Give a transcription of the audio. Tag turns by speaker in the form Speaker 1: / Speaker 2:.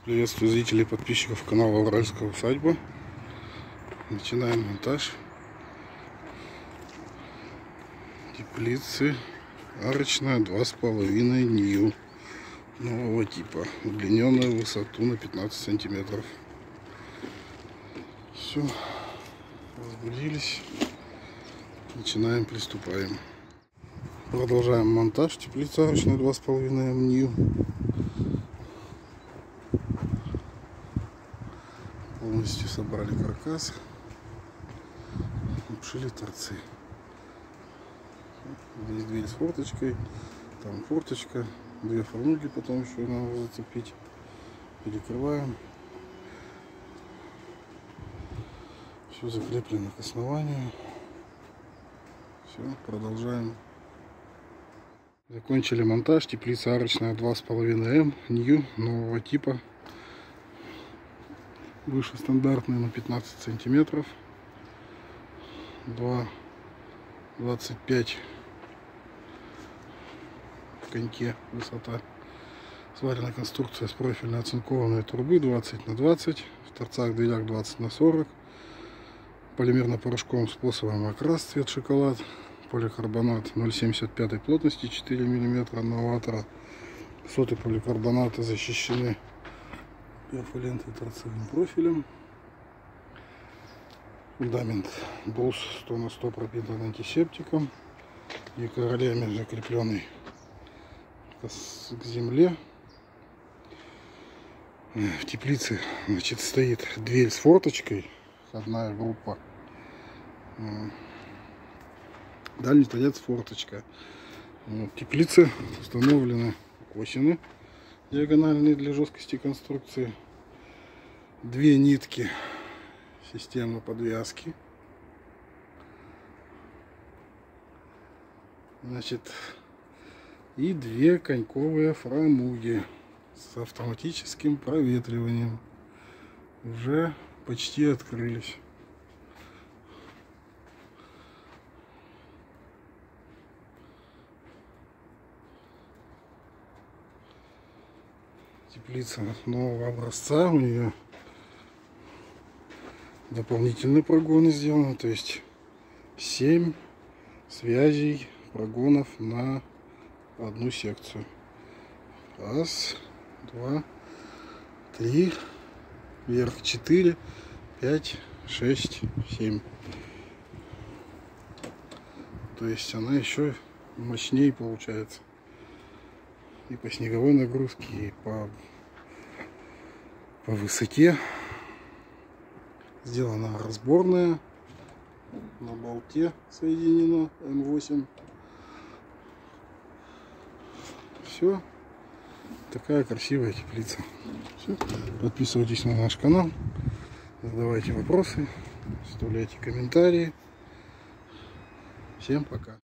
Speaker 1: Приветствую зрителей и подписчиков канала Уральская усадьба. Начинаем монтаж теплицы арочная 2,5 нью нового типа, удлиненная в высоту на 15 сантиметров. Все, возбудились, начинаем, приступаем. Продолжаем монтаж теплицы арочной 2,5 нью. Полностью собрали каркас, обшили торцы. Здесь дверь с форточкой, там форточка, две фрамуги потом еще надо зацепить. Перекрываем. Все закреплено к основанию. Все, продолжаем. Закончили монтаж теплица арочная 2,5 нью нового типа. Выше стандартная на 15 сантиметров, 2,25 в коньке высота. Сварена конструкция с профильной оцинкованной трубы 20 на 20, в торцах дверях 20 на 40, полимерно-порошковым способом окрас цвет шоколад, поликарбонат 0,75 плотности 4 мм новатора, соты поликарбоната защищены перфолентой торцевым профилем. Фундамент брус 100 на 100 пропитан антисептиком и королями закрепленный к земле. В теплице, значит, стоит дверь с форточкой, входная группа, дальний торец форточка. В теплице установлены осины диагональные для жесткости конструкции, две нитки системы подвязки, значит, и две коньковые фрамуги с автоматическим проветриванием уже почти открылись. Теплица нового образца, у нее дополнительные прогоны сделаны, то есть 7 связей прогонов на одну секцию. Раз, два, три, вверх 4, 5, 6, 7. То есть она еще мощнее получается. И по снеговой нагрузке, и по высоте. Сделана разборная, на болте соединена М8. Все, такая красивая теплица. Все. Подписывайтесь на наш канал, задавайте вопросы, оставляйте комментарии. Всем пока.